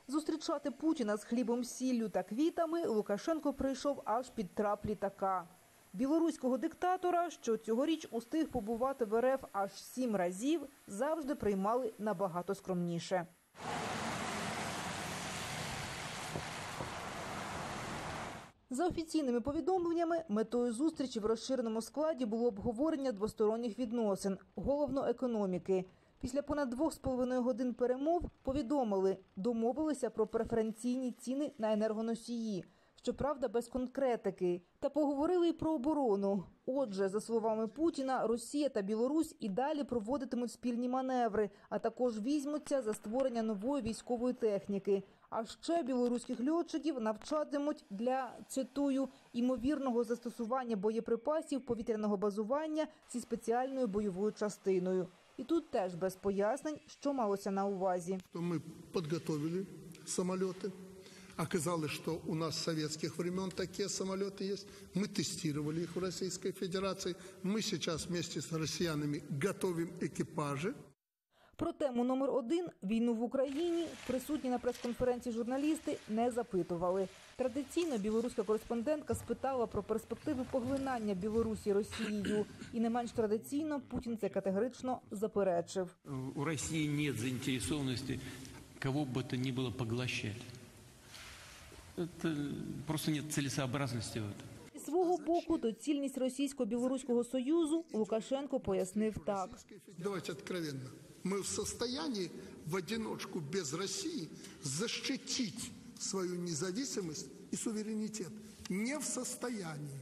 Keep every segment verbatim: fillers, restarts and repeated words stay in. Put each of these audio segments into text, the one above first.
Зустрічати Путіна з хлібом, сіллю та квітами Лукашенко прийшов аж під трап літака. Білоруського диктатора, що цьогоріч устиг побувати в РФ аж сім разів, завжди приймали набагато скромніше. За офіційними повідомленнями, метою зустрічі в розширеному складі було обговорення двосторонніх відносин, головно економіки. Після понад двох з половиною годин перемов повідомили, домовилися про преференційні ціни на енергоносії, щоправда без конкретики, та поговорили й про оборону. Отже, за словами Путіна, Росія та Білорусь і далі проводитимуть спільні маневри, а також візьмуться за створення нової військової техніки. А ще білоруських льотчиків навчатимуть для, цитую, «імовірного застосування боєприпасів повітряного базування зі спеціальною бойовою частиною». І тут теж без пояснень, що малося на увазі. Ми підготовили самоліти. Оказалось, что у нас с советских времен такие самолеты есть. Мы тестировали их в Российской Федерации. Мы сейчас вместе с россиянами готовим экипажи. Про тему номер один – війну в Україні – присутні на прес-конференції журналісти не запитували. Традиційно білоруська кореспондентка спитала про перспективи поглинання Білорусі Росією. І не менш традиційно Путін це категорично заперечив. У Росії немає заінтересованості кого б то ни було поглощати. Це просто немає цілесообразності в цьому. Зі свого боку, доцільність Російсько-Білоруського союзу Лукашенко пояснив так. Давайте откровенно. Мы в состоянии в одиночку без России защитить свою независимость и суверенитет. Не в состоянии.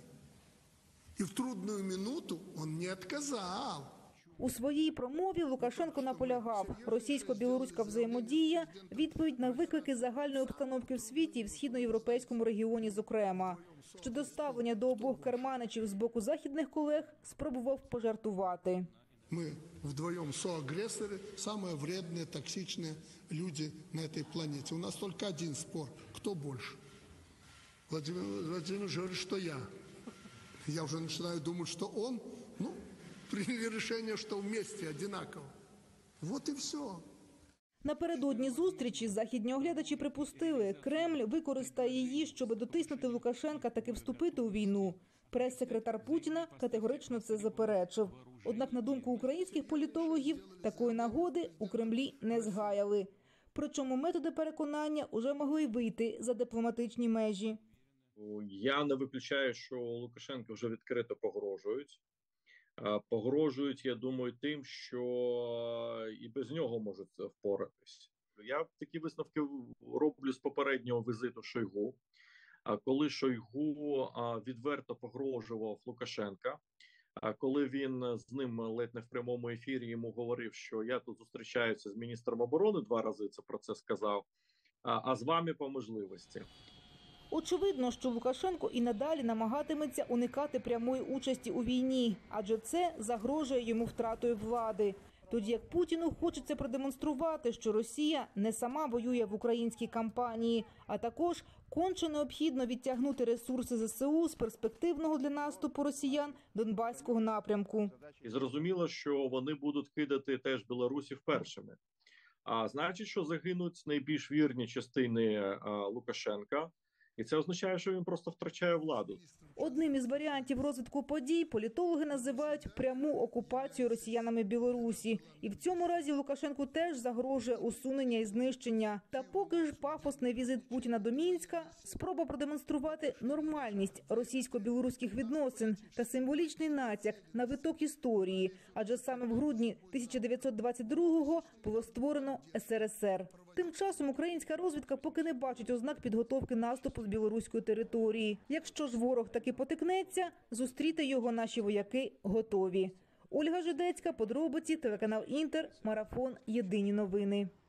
И в трудную минуту он не отказал. У своїй промові Лукашенко наполягав, російсько-білоруська взаємодія – відповідь на виклики загальної обстановки в світі і в східноєвропейському регіоні зокрема. Щодо ставлення до обох керманичів з боку західних колег спробував пожартувати. Мы вдвоем соагрессоры, самые вредные, токсичные люди на этой планете. У нас только один спор – кто больше? Владимир Владимирович говорит, что я. Я уже начинаю думать, что он, ну, приняли решение, что вместе одинаково. Вот и все. Напередодні зустрічі західні оглядачі припустили, Кремль використає її, щоб дотиснути Лукашенка таки вступити у війну. Прес-секретар Путіна категорично це заперечив. Однак, на думку українських політологів, такої нагоди у Кремлі не згаяли. Причому методи переконання уже могли вийти за дипломатичні межі. Я не виключаю, що Лукашенко вже відкрито погрожують. Погрожують, я думаю, тим, що і без нього можуть впоратись. Я такі висновки роблю з попереднього візиту Шойгу. Коли Шойгу відверто погрожував Лукашенка, коли він з ним ледь не в прямому ефірі йому говорив, що я тут зустрічаюся з міністром оборони, два рази це про це сказав, а з вами по можливості. Очевидно, що Лукашенко і надалі намагатиметься уникати прямої участі у війні, адже це загрожує йому втратою влади. Тоді як Путіну хочеться продемонструвати, що Росія не сама воює в українській кампанії, а також конче необхідно відтягнути ресурси ЗСУ з перспективного для наступу росіян Донбаського напрямку. І зрозуміло, що вони будуть кидати теж білорусів першими. А значить, що загинуть найбільш вірні частини а, Лукашенка. І це означає, що він просто втрачає владу. Одним із варіантів розвитку подій політологи називають пряму окупацію росіянами Білорусі. І в цьому разі Лукашенку теж загрожує усунення і знищення. Та поки ж пафосний візит Путіна до Мінська – спроба продемонструвати нормальність російсько-білоруських відносин та символічний натяк на виток історії. Адже саме в грудні тисяча дев'ятсот двадцять другого було створено ес ер ес ер. Тим часом українська розвідка поки не бачить ознак підготовки наступу з білоруської території. Якщо ж ворог таки потикнеться, зустріти його наші вояки готові. Ольга Жидецька, подробиці, телеканал Інтер, Марафон, Єдині новини.